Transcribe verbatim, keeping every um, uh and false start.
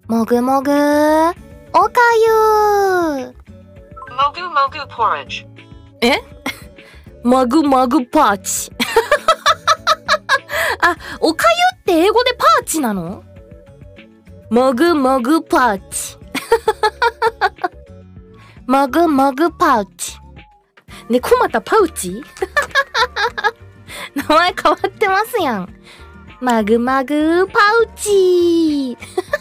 もぐもぐおかゆ。 もぐもぐ porridge。 えもぐもぐパーチ。あ、おかゆって英語でパーチなの？もぐもぐパーチ。もぐもぐパウチ。猫又パウチ？名前変わってますやん。まぐまぐパウチー。